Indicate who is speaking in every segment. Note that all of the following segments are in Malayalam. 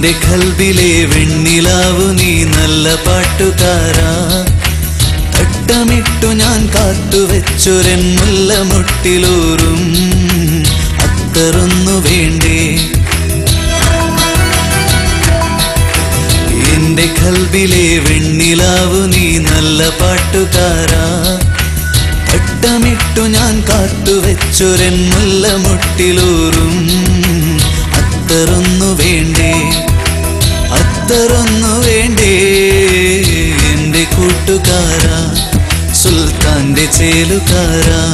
Speaker 1: എന്റെ കൽബിലെ വെണ്ണിലാവു നീ നല്ല പാട്ടുകാരാ തട്ടമിട്ടു ഞാൻ കാത്തുവെച്ചൊരൻ മുല്ലമുട്ടിലൂറും അത്തറൊന്നു വേണ്ടേ എന്റെ കൽബിലെ വെണ്ണിലാവു നീ നല്ല പാട്ടുകാരാ തട്ടമിട്ടു ഞാൻ കാത്തുവെച്ചൊരൻ മുല്ലമുട്ടിലൂറും അത്തറൊന്നു വേണ്ടേ അത്തറൊന്നു വേണ്ടേ എന്റെ കൂട്ടുകാരാ സുൽത്താന്റെ ചേലുകാരാ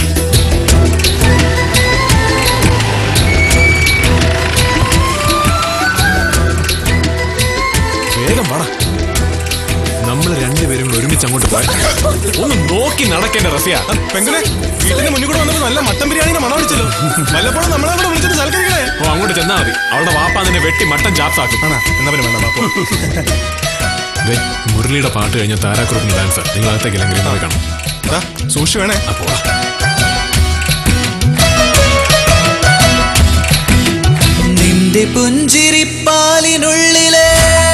Speaker 2: വേഗം വാടാ നമ്മൾ രണ്ടുപേരും ഒരുമിച്ച് അങ്ങോട്ട് പോയി ഒന്ന് നോക്കി നടക്കേണ്ട റസിയ
Speaker 3: പെങ്ങനെ വീട്ടിന്റെ മുന്നിൽ കൂടെ വന്നപ്പോൾ നല്ല മട്ടൻ ബിരിയാണിയുടെ മണം അടിച്ചല്ലോ വല്ലപ്പോഴും നമ്മളെ കൂടെ വിളിച്ചിട്ട് സൽക്കരിക്കണേ
Speaker 2: ഓ അങ്ങോട്ട് ചെന്നാ മതി അവളുടെ വാപ്പ അതിനെ വെട്ടി മട്ടൻ ചാപ്സാക്കും
Speaker 3: ആണോ എന്നാ പിന്നെ വേണ്ട ബാപ്പു
Speaker 2: മുരളിയുടെ പാട്ട് കഴിഞ്ഞ താരാക്കുറുപ്പിന്റെ ഡാൻസ് നിങ്ങൾ അകത്തേക്കില്ലെങ്കിൽ പോയി കാണും
Speaker 3: സൂക്ഷിച്ചു വേണേ
Speaker 2: അപ്പോ
Speaker 1: നിന്റെ പുഞ്ചിരിപ്പാലിനുള്ളിലെ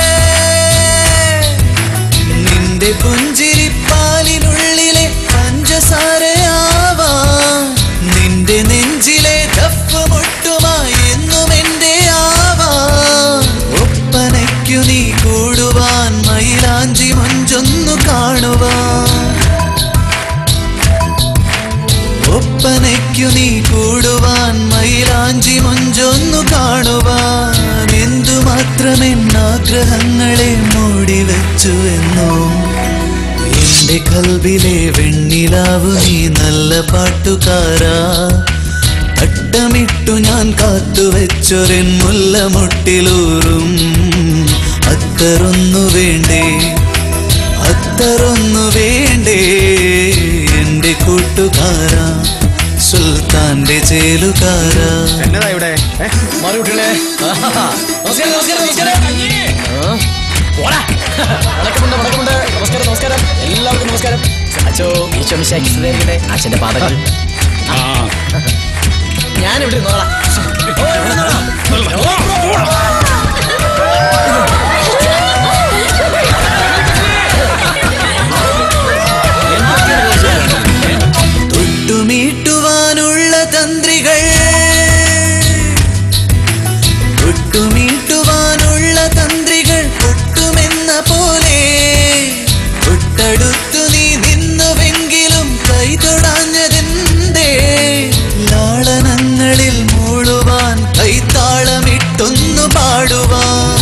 Speaker 1: നിന്റെ പുഞ്ചിരിപ്പാലിനുള്ളിലെ പഞ്ചസാരയാവാൻ നിന്റെ നെഞ്ചിലെ ദഫ് മുട്ടുമായി എന്നും എന്റെ ആവാൻ ഒപ്പനയ്ക്കു നീ കൂടുവാൻ മയിലാഞ്ചി മഞ്ചൊന്നു കാണുവാൻ ഒപ്പനയ്ക്കു നീ കൂടുവാൻ മയിലാഞ്ചി മഞ്ചൊന്നു കാണുവാൻ എന്തുമാത്രമെന്നാഗ്രഹങ്ങളെ മൂടിവെച്ചു എന്നോ എന്റെ കൽബിലെ വെണ്ണിലാവു നീ നല്ല പാട്ടുകാരാ തട്ടമിട്ടു ഞാൻ കാത്തുവെച്ചൊരൻ മുല്ലമുട്ടിലൂറും അത്തറൊന്നു വേണ്ടേ അത്തറൊന്നു വേണ്ടേ എന്റെ കൂട്ടുകാരാ സുൽത്താന്റെ ചേലുകാരാ
Speaker 4: എന്നതാ ഇവിടെ മാറി കുട്ടികളെ വണക്കമുണ്ട് നമസ്കാരം എല്ലാവർക്കും നമസ്കാരം അച്ഛോ ഈശോ മിശിഹായ്ക്ക് അച്ഛന്റെ പാതകൾ ഞാനിവിടെ നോളാം
Speaker 1: തൊട്ടുമീട്ടുവാനുള്ള തന്ത്രികൾ തൊട്ടുമീട്ടുവാനുള്ള തന്ത്രികൾ പൊട്ടുമെന്ന പോലെ തൊട്ടടുത്തു നീ നിന്നുവെങ്കിലും കൈതൊടാഞ്ഞതെന്തേ ലാളനങ്ങളിൽ മൂളുവാൻ കൈത്താളമിട്ടൊന്നു പാടുവാൻ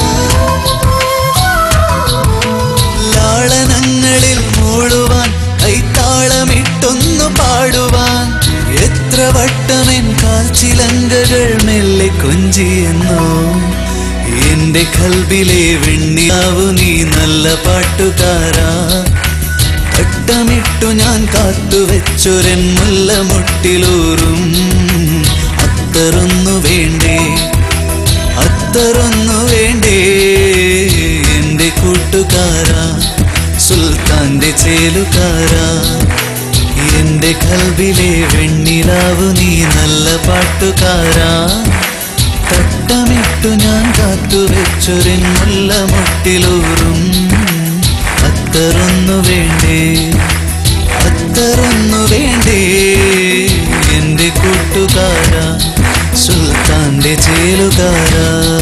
Speaker 1: ലാളനങ്ങളിൽ മൂളുവാൻ കൈത്താളമിട്ടൊന്നു പാടുവാൻ എത്ര വട്ടമെൻ കാൽച്ചിലങ്കകൾ മെല്ലെ കൊഞ്ചിയെന്നോ എന്റെ കൽബിലെ വെണ്ണിലാവു നീ നല്ല പാട്ടുകാരാ തട്ടമിട്ടു ഞാൻ കാത്തുവെച്ചൊരൻ മുല്ലമുട്ടിലൂറും അത്തറൊന്നു വേണ്ടേ അത്തറൊന്നു വേണ്ടേ എന്റെ കൂട്ടുകാരാ സുൽത്താന്റെ ചേലുകാരാ എന്റെ കൽബിലെ വെണ്ണിലാവു നീ നല്ല പാട്ടുകാരാ തട്ടമിട്ടു ഞാൻ കാത്തുവെച്ചൊരൻ മുല്ലമുട്ടിലൂറും അത്തറൊന്നു വേണ്ടേ അത്തറൊന്നു വേണ്ടേ എന്റെ കൂട്ടുകാരാ സുൽത്താന്റെ ചേലുകാരാ